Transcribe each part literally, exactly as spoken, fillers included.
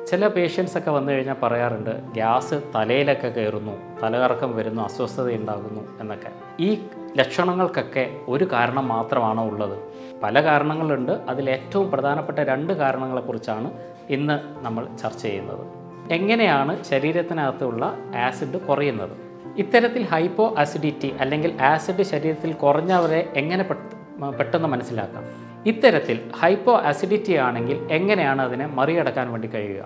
ചില പേഷ്യൻസ് ഒക്കെ വന്നു കഴിഞ്ഞാൽ പറയാറുണ്ട് ഗ്യാസ് തലയിലൊക്കെ കയറുന്നു, തലകറക്കം വരുന്നു, അസ്വസ്ഥത ഉണ്ടാകുന്നു എന്നൊക്കെ. ഈ ലക്ഷണങ്ങൾക്കൊക്കെ ഒരു കാരണം മാത്രമാണോ ഉള്ളത്? പല കാരണങ്ങളുണ്ട്. അതിൽ ഏറ്റവും പ്രധാനപ്പെട്ട രണ്ട് കാരണങ്ങളെക്കുറിച്ചാണ് ഇന്ന് നമ്മൾ ചർച്ച ചെയ്യുന്നത്. എങ്ങനെയാണ് ശരീരത്തിനകത്തുള്ള ആസിഡ് കുറയുന്നത്? ഇത്തരത്തിൽ ഹൈപ്പോ ആസിഡിറ്റി അല്ലെങ്കിൽ ആസിഡ് ശരീരത്തിൽ കുറഞ്ഞവരെ എങ്ങനെ പെട്ടെന്ന് മനസ്സിലാക്കാം? ഇത്തരത്തിൽ ഹൈപ്പോ ആസിഡിറ്റി ആണെങ്കിൽ എങ്ങനെയാണ് അതിനെ മറികടക്കാൻ വേണ്ടി കഴിയുക?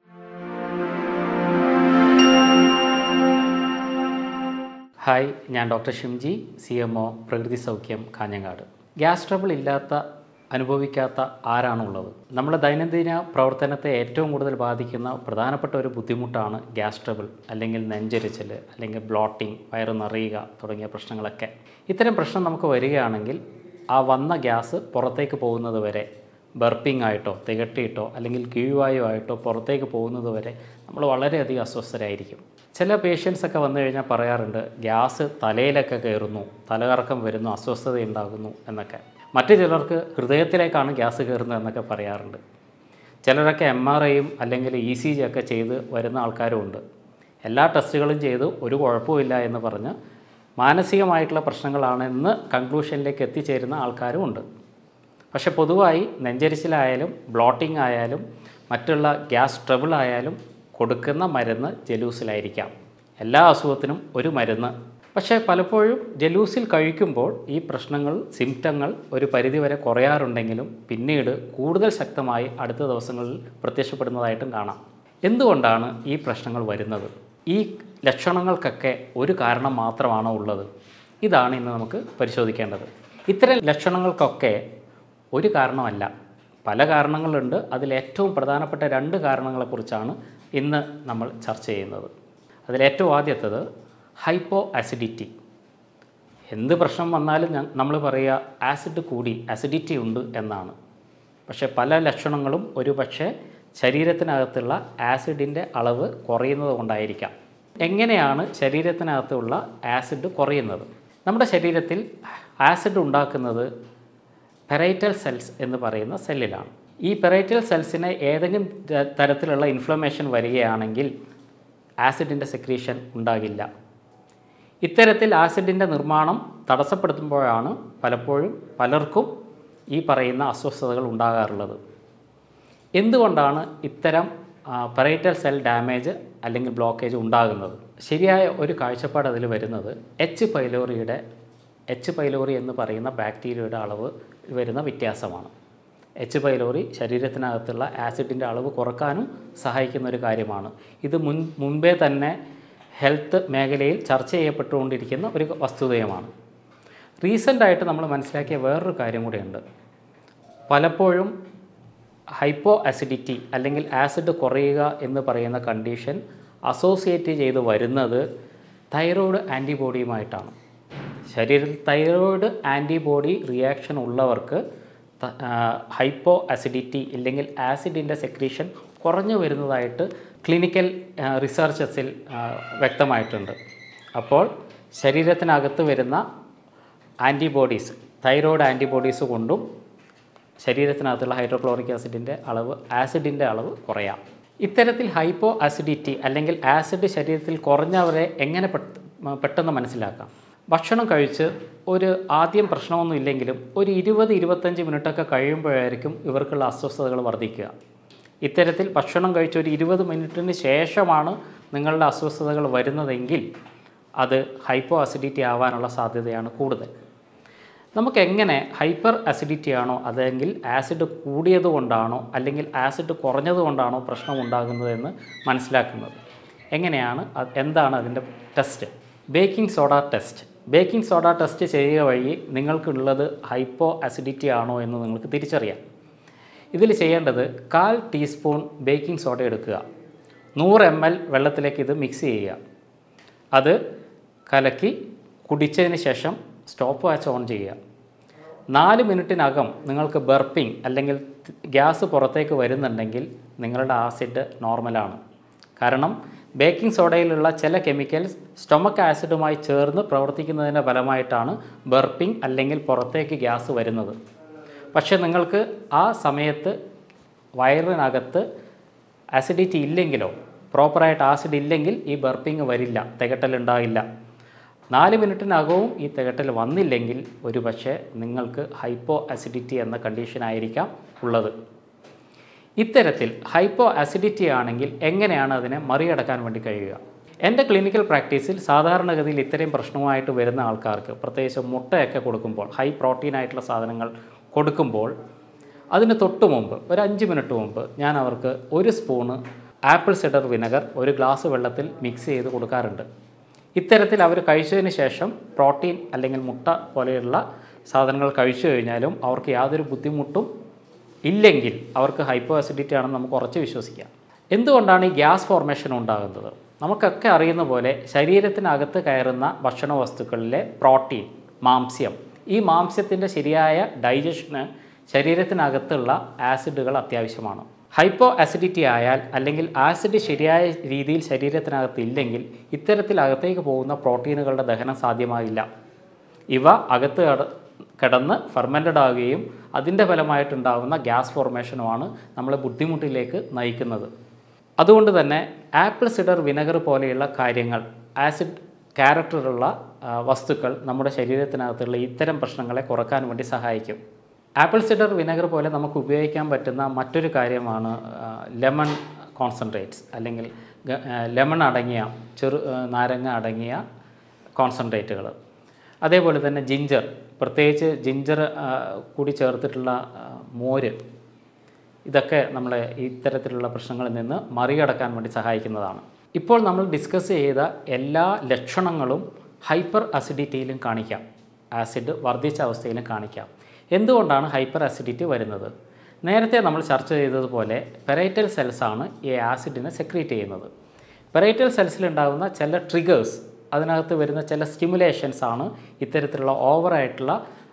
ഹായ്, ഞാൻ doctor Shimji, C M O Prakriti Soukhyam, Kanhangad. Gas trouble ഇല്ലാത്ത അനുഭവിക്കാത്ത ആരാണുള്ളത്? നമ്മുടെ ദൈനംദിന പ്രവർത്തനത്തെ ഏറ്റവും കൂടുതൽ ബാധിക്കുന്ന പ്രധാനപ്പെട്ട ഒരു ബുദ്ധിമുട്ടാണ് ഗ്യാസ് ട്രബിൾ, അല്ലെങ്കിൽ നെഞ്ചരിച്ചൽ, അല്ലെങ്കിൽ ബ്ലോട്ടിംഗ്, വയറ് നിറയുക തുടങ്ങിയ പ്രശ്നങ്ങളൊക്കെ. ഇത്തരം പ്രശ്നം നമുക്ക് വരികയാണെങ്കിൽ ആ വന്ന ഗ്യാസ് പുറത്തേക്ക് പോകുന്നത് വരെ, ബർപ്പിംഗ് ആയിട്ടോ തികട്ടിയിട്ടോ അല്ലെങ്കിൽ കീഴ്വായു ആയിട്ടോ പുറത്തേക്ക് പോകുന്നത് വരെ നമ്മൾ വളരെയധികം അസ്വസ്ഥരായിരിക്കും. ചില പേഷ്യൻസ് ഒക്കെ വന്നു കഴിഞ്ഞാൽ പറയാറുണ്ട് ഗ്യാസ് തലയിലൊക്കെ കയറുന്നു, തലകറക്കം വരുന്നു, അസ്വസ്ഥത ഉണ്ടാകുന്നു എന്നൊക്കെ. മറ്റു ചിലർക്ക് ഹൃദയത്തിലേക്കാണ് ഗ്യാസ് കയറുന്നത് എന്നൊക്കെ പറയാറുണ്ട്. ചിലരൊക്കെ എം ആർ ഐയും അല്ലെങ്കിൽ ഇ സി ജി ഒക്കെ ചെയ്ത് വരുന്ന ആൾക്കാരും ഉണ്ട്. എല്ലാ ടെസ്റ്റുകളും ചെയ്ത് ഒരു കുഴപ്പമില്ല എന്ന് പറഞ്ഞ് മാനസികമായിട്ടുള്ള പ്രശ്നങ്ങളാണെന്ന് കൺക്ലൂഷനിലേക്ക് എത്തിച്ചേരുന്ന ആൾക്കാരും ഉണ്ട്. പക്ഷെ പൊതുവായി നെഞ്ചരിച്ചിലായാലും ബ്ലോട്ടിംഗ് ആയാലും മറ്റുള്ള ഗ്യാസ് ട്രബിൾ ആയാലും കൊടുക്കുന്ന മരുന്ന് ജലൂസിലായിരിക്കാം. എല്ലാ അസുഖത്തിനും ഒരു മരുന്ന്. പക്ഷേ പലപ്പോഴും ജലൂസിൽ കഴിക്കുമ്പോൾ ഈ പ്രശ്നങ്ങൾ, സിംറ്റങ്ങൾ ഒരു പരിധിവരെ കുറയാറുണ്ടെങ്കിലും പിന്നീട് കൂടുതൽ ശക്തമായി അടുത്ത ദിവസങ്ങളിൽ പ്രത്യക്ഷപ്പെടുന്നതായിട്ടും കാണാം. എന്തുകൊണ്ടാണ് ഈ പ്രശ്നങ്ങൾ വരുന്നത്? ഈ ലക്ഷണങ്ങൾക്കൊക്കെ ഒരു കാരണം മാത്രമാണോ ഉള്ളത്? ഇതാണ് ഇന്ന് നമുക്ക് പരിശോധിക്കേണ്ടത്. ഇത്തരം ലക്ഷണങ്ങൾക്കൊക്കെ ഒരു കാരണമല്ല, പല കാരണങ്ങളുണ്ട്. അതിൽ ഏറ്റവും പ്രധാനപ്പെട്ട രണ്ട് കാരണങ്ങളെക്കുറിച്ചാണ് ഇന്ന് നമ്മൾ ചർച്ച ചെയ്യുന്നത്. അതിലേറ്റവും ആദ്യത്തേത് ഹൈപ്പോ ആസിഡിറ്റി. എന്ത് പ്രശ്നം വന്നാലും നമ്മൾ പറയുക ആസിഡ് കൂടി, ആസിഡിറ്റി ഉണ്ട് എന്നാണ്. പക്ഷേ പല ലക്ഷണങ്ങളും ഒരു പക്ഷേ ശരീരത്തിനകത്തുള്ള ആസിഡിൻ്റെ അളവ് കുറയുന്നത് കൊണ്ടായിരിക്കാം. എങ്ങനെയാണ് ശരീരത്തിനകത്തുള്ള ആസിഡ് കുറയുന്നത്? നമ്മുടെ ശരീരത്തിൽ ആസിഡ് ഉണ്ടാക്കുന്നത് പെരൈറ്റൽ സെൽസ് എന്ന് പറയുന്ന സെല്ലിലാണ്. ഈ പെരൈറ്റൽ സെൽസിന് ഏതെങ്കിലും തരത്തിലുള്ള ഇൻഫ്ലമേഷൻ വരികയാണെങ്കിൽ ആസിഡിൻ്റെ സെക്രീഷൻ ഉണ്ടാകില്ല. ഇത്തരത്തിൽ ആസിഡിൻ്റെ നിർമ്മാണം തടസ്സപ്പെടുത്തുമ്പോഴാണ് പലപ്പോഴും പലർക്കും ഈ പറയുന്ന അസ്വസ്ഥതകൾ ഉണ്ടാകാറുള്ളത്. എന്തുകൊണ്ടാണ് ഇത്തരം പെരൈറ്റൽ സെൽ ഡാമേജ് അല്ലെങ്കിൽ ബ്ലോക്കേജ് ഉണ്ടാകുന്നത്? ശരിയായ ഒരു കാഴ്ചപ്പാട് അതിൽ വരുന്നത് എച്ച് പൈലോറിയുടെ എച്ച് പൈലോറി എന്ന് പറയുന്ന ബാക്ടീരിയയുടെ അളവ് വരുന്ന വ്യത്യാസമാണ്. എച്ച് പൈലോറി ശരീരത്തിനകത്തുള്ള ആസിഡിൻ്റെ അളവ് കുറക്കാനും സഹായിക്കുന്ന ഒരു കാര്യമാണ്. ഇത് മുൻ മുൻപേ തന്നെ ഹെൽത്ത് മേഖലയിൽ ചർച്ച ചെയ്യപ്പെട്ടുകൊണ്ടിരിക്കുന്ന ഒരു വസ്തുതയുമാണ്. റീസെൻ്റായിട്ട് നമ്മൾ മനസ്സിലാക്കിയ വേറൊരു കാര്യം കൂടെയുണ്ട്. പലപ്പോഴും ഹൈപ്പോ ആസിഡിറ്റി അല്ലെങ്കിൽ ആസിഡ് കുറയുക എന്ന് പറയുന്ന കണ്ടീഷൻ അസോസിയേറ്റ് ചെയ്ത് വരുന്നത് തൈറോയ്ഡ് ആൻറ്റിബോഡിയുമായിട്ടാണ്. ശരീരത്തിൽ തൈറോയ്ഡ് ആൻറ്റിബോഡി റിയാക്ഷൻ ഉള്ളവർക്ക് ഹൈപ്പോ ആസിഡിറ്റി അല്ലെങ്കിൽ ആസിഡിൻ്റെ സെക്രീഷൻ കുറഞ്ഞു വരുന്നതായിട്ട് ക്ലിനിക്കൽ റിസർച്ചസിൽ വ്യക്തമായിട്ടുണ്ട്. അപ്പോൾ ശരീരത്തിനകത്ത് വരുന്ന ആൻറ്റിബോഡീസ്, തൈറോയ്ഡ് ആൻറ്റിബോഡീസ് കൊണ്ടും ശരീരത്തിനകത്തുള്ള ഹൈഡ്രോക്ലോറിക് ആസിഡിൻ്റെ അളവ്, ആസിഡിൻ്റെ അളവ് കുറയാം. ഇത്തരത്തിൽ ഹൈപ്പോ ആസിഡിറ്റി അല്ലെങ്കിൽ ആസിഡ് ശരീരത്തിൽ കുറഞ്ഞവരെ എങ്ങനെ പെട്ടെന്ന് മനസ്സിലാക്കാം? ഭക്ഷണം കഴിച്ച് ഒരു ആദ്യം പ്രശ്നമൊന്നും ഇല്ലെങ്കിലും ഒരു ഇരുപത് ഇരുപത്തഞ്ച് മിനിറ്റൊക്കെ കഴിയുമ്പോഴായിരിക്കും ഇവർക്കുള്ള അസ്വസ്ഥതകൾ വർദ്ധിക്കുക. ഇത്തരത്തിൽ ഭക്ഷണം കഴിച്ച് ഒരു ഇരുപത് മിനിറ്റിന് ശേഷമാണ് നിങ്ങളുടെ അസ്വസ്ഥതകൾ വരുന്നതെങ്കിൽ അത് ഹൈപ്പോ ആസിഡിറ്റി ആവാനുള്ള സാധ്യതയാണ് കൂടുതൽ. നമുക്കെങ്ങനെ ഹൈപ്പർ ആസിഡിറ്റി ആണോ അല്ലെങ്കിൽ ആസിഡ് കൂടിയത് കൊണ്ടാണോ അല്ലെങ്കിൽ ആസിഡ് കുറഞ്ഞത് കൊണ്ടാണോ പ്രശ്നം ഉണ്ടാകുന്നതെന്ന് മനസ്സിലാക്കുന്നത് എങ്ങനെയാണ്? എന്താണ് അതിൻ്റെ test? Baking soda test. Baking soda test ചെയ്യുക വഴി നിങ്ങൾക്കുള്ളത് ഹൈപ്പോ ആസിഡിറ്റി ആണോ എന്ന് നിങ്ങൾക്ക് തിരിച്ചറിയാം. ഇതിൽ ചെയ്യേണ്ടത് കാൽ ടീസ്പൂൺ ബേക്കിംഗ് സോഡ എടുക്കുക, നൂറ് എം എൽ വെള്ളത്തിലേക്ക് ഇത് മിക്സ് ചെയ്യുക. അത് കലക്കി കുടിച്ചതിന് ശേഷം സ്റ്റോപ്പ് വാച്ച് ഓൺ ചെയ്യുക. നാല് മിനിറ്റിനകം നിങ്ങൾക്ക് ബർപ്പിംഗ് അല്ലെങ്കിൽ ഗ്യാസ് പുറത്തേക്ക് വരുന്നുണ്ടെങ്കിൽ നിങ്ങളുടെ ആസിഡ് നോർമലാണ്. കാരണം ബേക്കിംഗ് സോഡയിലുള്ള ചില കെമിക്കൽസ് സ്റ്റൊമക്ക് ആസിഡുമായി ചേർന്ന് പ്രവർത്തിക്കുന്നതിൻ്റെ ഫലമായിട്ടാണ് ബർപ്പിംഗ് അല്ലെങ്കിൽ പുറത്തേക്ക് ഗ്യാസ് വരുന്നത്. പക്ഷേ നിങ്ങൾക്ക് ആ സമയത്ത് വയറിനകത്ത് ആസിഡിറ്റി ഇല്ലെങ്കിലോ, പ്രോപ്പറായിട്ട് ആസിഡ് ഇല്ലെങ്കിൽ ഈ ബർപ്പിംഗ് വരില്ല, തികട്ടലുണ്ടാകില്ല. നാല് മിനിറ്റിനകവും ഈ തികട്ടൽ വന്നില്ലെങ്കിൽ ഒരു പക്ഷേ നിങ്ങൾക്ക് ഹൈപ്പോ ആസിഡിറ്റി എന്ന കണ്ടീഷനായിരിക്കാം ഉള്ളത്. ഇത്തരത്തിൽ ഹൈപ്പോ ആസിഡിറ്റി ആണെങ്കിൽ എങ്ങനെയാണ് അതിനെ മറികടക്കാൻ വേണ്ടി കഴിയുക? എൻ്റെ ക്ലിനിക്കൽ പ്രാക്ടീസിൽ സാധാരണഗതിയിൽ ഇത്രയും പ്രശ്നമായിട്ട് വരുന്ന ആൾക്കാർക്ക്, പ്രത്യേകിച്ച് മുട്ടയൊക്കെ കൊടുക്കുമ്പോൾ, ഹൈ പ്രോട്ടീൻ ആയിട്ടുള്ള സാധനങ്ങൾ കൊടുക്കുമ്പോൾ അതിന് തൊട്ട് മുമ്പ് ഒരു അഞ്ച് മിനിറ്റ് മുമ്പ് ഞാൻ അവർക്ക് ഒരു സ്പൂണ് ആപ്പിൾ സിഡർ വിനെഗർ ഒരു ഗ്ലാസ് വെള്ളത്തിൽ മിക്സ് ചെയ്ത് കൊടുക്കാറുണ്ട്. ഇത്തരത്തിൽ അവർ കഴിച്ചതിന് ശേഷം പ്രോട്ടീൻ അല്ലെങ്കിൽ മുട്ട പോലെയുള്ള സാധനങ്ങൾ കഴിച്ചു കഴിഞ്ഞാലും അവർക്ക് യാതൊരു ബുദ്ധിമുട്ടും ഇല്ലെങ്കിൽ അവർക്ക് ഹൈപ്പോ ആസിഡിറ്റി ആണെന്ന് നമുക്ക് ഉറച്ച് വിശ്വസിക്കാം. എന്തുകൊണ്ടാണ് ഈ ഗ്യാസ് ഫോർമേഷൻ ഉണ്ടാകുന്നത്? നമുക്കൊക്കെ അറിയുന്ന പോലെ ശരീരത്തിനകത്ത് കയറുന്ന ഭക്ഷണ വസ്തുക്കളിലെ പ്രോട്ടീൻ, മാംസ്യം, ഈ മാംസ്യത്തിൻ്റെ ശരിയായ ഡൈജഷന് ശരീരത്തിനകത്തുള്ള ആസിഡുകൾ അത്യാവശ്യമാണ്. ഹൈപ്പോ ആസിഡിറ്റി ആയാൽ അല്ലെങ്കിൽ ആസിഡ് ശരിയായ രീതിയിൽ ശരീരത്തിനകത്ത് ഇല്ലെങ്കിൽ ഇത്തരത്തിൽ അകത്തേക്ക് പോകുന്ന പ്രോട്ടീനുകളുടെ ദഹനം സാധ്യമാകില്ല. ഇവ അകത്ത് കിടന്ന് ഫെർമെൻറ്റഡ് ആവുകയും അതിൻ്റെ ഫലമായിട്ടുണ്ടാകുന്ന ഗ്യാസ് ഫോർമേഷനുമാണ് നമ്മളെ ബുദ്ധിമുട്ടിലേക്ക് നയിക്കുന്നത്. അതുകൊണ്ട് തന്നെ ആപ്പിൾ സിഡർ വിനെഗർ പോലെയുള്ള കാര്യങ്ങൾ, ആസിഡ് ക്യാരക്ടറുള്ള വസ്തുക്കൾ നമ്മുടെ ശരീരത്തിനകത്തുള്ള ഇത്തരം പ്രശ്നങ്ങളെ കുറക്കാൻ വേണ്ടി സഹായിക്കും. ആപ്പിൾ സിഡർ വിനെഗർ പോലെ നമുക്ക് ഉപയോഗിക്കാൻ പറ്റുന്ന മറ്റൊരു കാര്യമാണ് ലെമൺ കോൺസെൻട്രേറ്റ്സ്, അല്ലെങ്കിൽ ലെമൺ അടങ്ങിയ ചെറു നാരങ്ങ അടങ്ങിയ കോൺസെൻട്രേറ്റുകൾ. അതേപോലെ തന്നെ ജിഞ്ചർ, പ്രത്യേകിച്ച് ജിഞ്ചർ കൂടി ചേർത്തിട്ടുള്ള മോര്, ഇതൊക്കെ നമ്മളെ ഇത്തരത്തിലുള്ള പ്രശ്നങ്ങളിൽ നിന്ന് മറികടക്കാൻ വേണ്ടി സഹായിക്കുന്നതാണ്. ഇപ്പോൾ നമ്മൾ ഡിസ്കസ് ചെയ്ത എല്ലാ ലക്ഷണങ്ങളും ഹൈപ്പർ അസിഡിറ്റിയിലും കാണിക്കാം, ആസിഡ് വർദ്ധിച്ച അവസ്ഥയിലും കാണിക്കാം. എന്തുകൊണ്ടാണ് ഹൈപ്പർ അസിഡിറ്റി വരുന്നത്? നേരത്തെ നമ്മൾ ചർച്ച ചെയ്തതുപോലെ പെരൈറ്റൽ സെൽസാണ് ഈ ആസിഡിനെ സെക്രീറ്റ് ചെയ്യുന്നത്. പെരൈറ്റൽ സെൽസിലുണ്ടാകുന്ന ചില ട്രിഗേഴ്സ്, അതിനകത്ത് വരുന്ന ചില സ്റ്റിമുലേഷൻസ് ആണ് ഇത്തരത്തിലുള്ള ഓവറായിട്ടുള്ള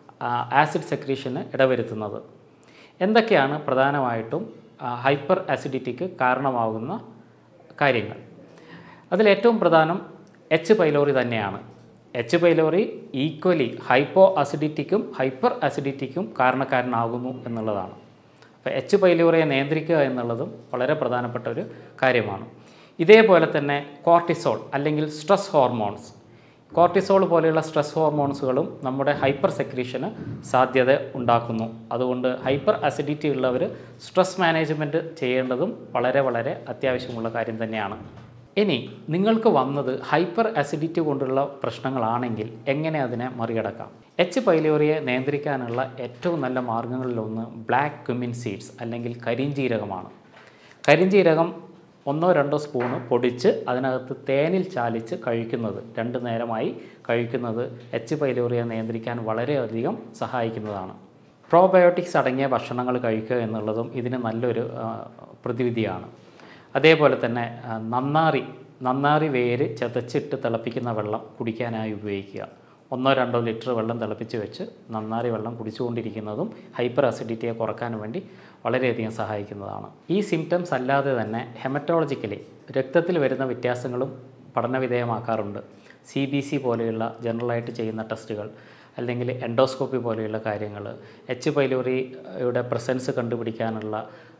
ആസിഡ് സെക്രീഷന് ഇടവരുത്തുന്നത്. എന്തൊക്കെയാണ് പ്രധാനമായിട്ടും ഹൈപ്പർ ആസിഡിറ്റിക്ക് കാരണമാകുന്ന കാര്യങ്ങൾ? അതിലേറ്റവും പ്രധാനം എച്ച് പൈലോറി തന്നെയാണ്. എച്ച് പൈലോറി ഈക്വലി ഹൈപ്പോ അസിഡിറ്റിക്കും ഹൈപ്പർ അസിഡിറ്റിക്കും കാരണക്കാരനാകുന്നു എന്നുള്ളതാണ്. അപ്പോൾ എച്ച് പൈലോറിയെ നിയന്ത്രിക്കുക എന്നുള്ളതും വളരെ പ്രധാനപ്പെട്ട ഒരു കാര്യമാണ്. ഇതേപോലെ തന്നെ കോർട്ടിസോൾ അല്ലെങ്കിൽ സ്ട്രെസ് ഹോർമോൺസ്, കോർട്ടിസോൾ പോലെയുള്ള സ്ട്രെസ് ഹോർമോൺസുകളും നമ്മുടെ ഹൈപ്പർ സെക്രീഷന് സാധ്യത ഉണ്ടാക്കുന്നു. അതുകൊണ്ട് ഹൈപ്പർ അസിഡിറ്റി ഉള്ളവർ സ്ട്രെസ് മാനേജ്മെൻറ്റ് ചെയ്യേണ്ടതും വളരെ വളരെ അത്യാവശ്യമുള്ള കാര്യം തന്നെയാണ്. ഇനി നിങ്ങൾക്ക് വന്നത് ഹൈപ്പർ അസിഡിറ്റി കൊണ്ടുള്ള പ്രശ്നങ്ങളാണെങ്കിൽ എങ്ങനെ അതിനെ മറികടക്കാം? എച്ച് പൈലോറിയെ നിയന്ത്രിക്കാനുള്ള ഏറ്റവും നല്ല മാർഗ്ഗങ്ങളിലൊന്ന് ബ്ലാക്ക് ക്യുമിൻ സീഡ്സ് അല്ലെങ്കിൽ കരിഞ്ജീരകമാണ്. കരിഞ്ജീരകം ഒന്നോ രണ്ടോ സ്പൂണ് പൊടിച്ച് അതിനകത്ത് തേനിൽ ചാലിച്ച് കഴിക്കുന്നത്, രണ്ട് നേരമായി കഴിക്കുന്നത് എച്ച് പൈലോറിയെ നിയന്ത്രിക്കാൻ വളരെയധികം സഹായിക്കുന്നതാണ്. പ്രോബയോട്ടിക്സ് അടങ്ങിയ ഭക്ഷണങ്ങൾ കഴിക്കുക എന്നുള്ളതും ഇതിന് നല്ലൊരു പ്രതിവിധിയാണ്. അതേപോലെ തന്നെ നന്നാറി നന്നാറി വേര് ചതച്ചിട്ട് തിളപ്പിക്കുന്ന വെള്ളം കുടിക്കാനായി ഉപയോഗിക്കുക. ഒന്നോ രണ്ടോ ലിറ്റർ വെള്ളം തിളപ്പിച്ച് വെച്ച് നന്നാറി വെള്ളം കുടിച്ചുകൊണ്ടിരിക്കുന്നതും ഹൈപ്പർ അസിഡിറ്റിയെ കുറക്കാൻ വേണ്ടി വളരെയധികം സഹായിക്കുന്നതാണ്. ഈ സിംറ്റംസ് അല്ലാതെ തന്നെ ഹെമറ്റോളജിക്കലി രക്തത്തിൽ വരുന്ന വ്യത്യാസങ്ങളും പഠനവിധേയമാക്കാറുണ്ട്. സി ബി സി പോലെയുള്ള ജനറലായിട്ട് ചെയ്യുന്ന ടെസ്റ്റുകൾ, അല്ലെങ്കിൽ എൻഡോസ്കോപ്പി പോലെയുള്ള കാര്യങ്ങൾ, എച്ച് പൈലോറിയുടെ പ്രസൻസ് കണ്ടുപിടിക്കാനുള്ള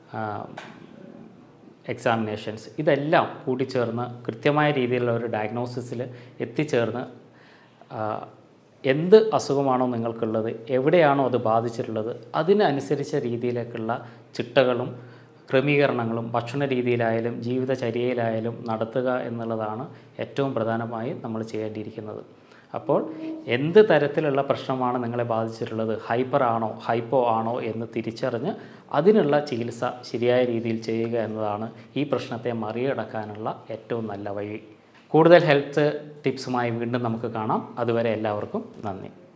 എക്സാമിനേഷൻസ്, ഇതെല്ലാം കൂടിച്ചേർന്ന് കൃത്യമായ രീതിയിലുള്ള ഒരു ഡയഗ്നോസിസിൽ എത്തിച്ചേർന്ന് എന്ത് അസുഖമാണോ നിങ്ങൾക്കുള്ളത്, എവിടെയാണോ അത് ബാധിച്ചിട്ടുള്ളത്, അതിനനുസരിച്ച രീതിയിലേക്കുള്ള ചിട്ടകളും ക്രമീകരണങ്ങളും ഭക്ഷണ രീതിയിലായാലും ജീവിതചര്യയിലായാലും നടത്തുക എന്നുള്ളതാണ് ഏറ്റവും പ്രധാനമായി നമ്മൾ ചെയ്യേണ്ടിയിരിക്കുന്നത്. അപ്പോൾ എന്ത് തരത്തിലുള്ള പ്രശ്നമാണ് നിങ്ങളെ ബാധിച്ചിട്ടുള്ളത്, ഹൈപ്പർ ആണോ ഹൈപ്പോ ആണോ എന്ന് തിരിച്ചറിഞ്ഞ് അതിനുള്ള ചികിത്സ ശരിയായ രീതിയിൽ ചെയ്യുക എന്നതാണ് ഈ പ്രശ്നത്തെ മറികടക്കാനുള്ള ഏറ്റവും നല്ല വഴി. കൂടുതൽ ഹെൽത്ത് ടിപ്സുമായി വീണ്ടും നമുക്ക് കാണാം. അതുവരെ എല്ലാവർക്കും നന്ദി.